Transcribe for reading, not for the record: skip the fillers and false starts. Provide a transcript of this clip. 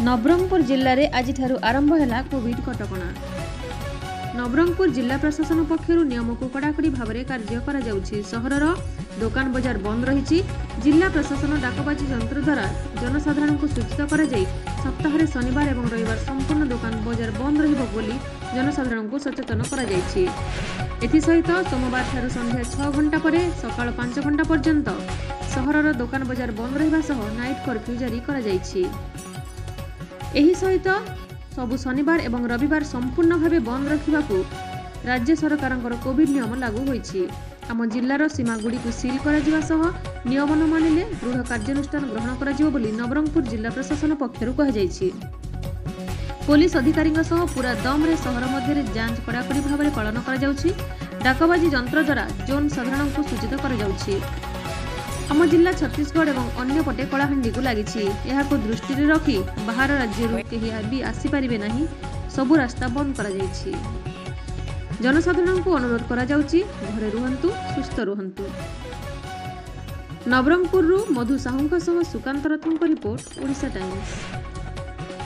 ନବରଙ୍ଗପୁର ଜିଲ୍ଲାରେ ଆଜିଠାରୁ ଆରମ୍ଭ ହେଲା କୋଭିଡ କଟକଣା। ନବରଙ୍ଗପୁର ଜିଲ୍ଲା ପ୍ରଶାସନ ପକ୍ଷରୁ ନିୟମକୁ କଡ଼ାକଡ଼ି ଭାବରେ କାର୍ଯ୍ୟ କରାଯାଉଛି। ସହରର ଦୋକାନ ବଜାର ବନ୍ଦ ରହିଛି। ଜିଲ୍ଲା ପ୍ରଶାସନ ଡାକବାଜି ଯନ୍ତ୍ର ଦ୍ୱାରା ଜନସାଧାରଣଙ୍କୁ ସୂଚିତ କରାଯାଇ ସପ୍ତାହରେ ଶନିବାର ଏବଂ ରବିବାର ସମ୍ପୂର୍ଣ୍ଣ ଦୋକାନ ବଜାର ବନ୍ଦ ରହିବ ବୋଲି ଜନସାଧାରଣଙ୍କୁ ସଚେତନ କରାଯାଇଛି। ଏଥିସହିତ ସୋମବାରଠାରୁ ସନ୍ଧ୍ୟା 6 ଘଣ୍ଟା ପରେ ସକାଳ 5 ଘଣ୍ଟା ପର୍ଯ୍ୟନ୍ତ ସହରର ଦୋକାନ ବଜାର ବନ୍ଦ ରହିବା ସହ ନାଇଟ୍ କର୍ଫ୍ୟୁ ଜାରି କରାଯାଇଛି। ଏହି ସହିତ ସବୁ ଶନିବାର ଏବଂ ରବିବାର ସମ୍ପୂର୍ଣ୍ଣ ଭାବେ ବନ୍ଦ ରଖିବାକୁ ରାଜ୍ୟ ସରକାରଙ୍କର କୋଭିଡ ନିୟମ ଲାଗୁ ହୋଇଛି। ଆମ ଜିଲ୍ଲାର ସୀମାଗୁଡ଼ିକୁ ସିଲ୍ କରାଯିବା ସହ ନିୟମ ନ ମାନିଲେ ଦୃଢ଼ କାର୍ଯ୍ୟାନୁଷ୍ଠାନ ଗ୍ରହଣ କରାଯିବ ବୋଲି ନବରଙ୍ଗପୁର ଜିଲ୍ଲା ପ୍ରଶାସନ ପକ୍ଷରୁ କୁହାଯାଇଛି। ପୋଲିସ ଅଧିକାରୀଙ୍କ ସହ ପୁରା ଦମରେ ସହର ମଧ୍ୟରେ ଯାଞ୍ଚ କଡ଼ାକଡ଼ି ଭାବରେ ପାଳନ କରାଯାଉଛି। ଡାକବାଜି ଯନ୍ତ୍ର ଦ୍ୱାରା ଜୋନ୍ ସାଧାରଣଙ୍କୁ ସୂଚିତ କରାଯାଉଛି। ଆମ ଜିଲ୍ଲା ଛତିଶଗଡ଼ ଏବଂ ଅନ୍ୟପଟେ କଳାହାଣ୍ଡିକୁ ଲାଗିଛି। ଏହାକୁ ଦୃଷ୍ଟିରେ ରଖି ବାହାର ରାଜ୍ୟରୁ କେହି ବି ଆସିପାରିବେ ନାହିଁ। ସବୁ ରାସ୍ତା ବନ୍ଦ କରାଯାଇଛି। ଜନସାଧାରଣଙ୍କୁ ଅନୁରୋଧ କରାଯାଉଛି, ଘରେ ରୁହନ୍ତୁ, ସୁସ୍ଥ ରୁହନ୍ତୁ। ନବରଙ୍ଗପୁରରୁ ମଧୁ ସାହୁଙ୍କ ସହ ସୁକାନ୍ତ ରଥଙ୍କ ରିପୋର୍ଟ, ଓଡ଼ିଶା ଟାଇମ୍ସ।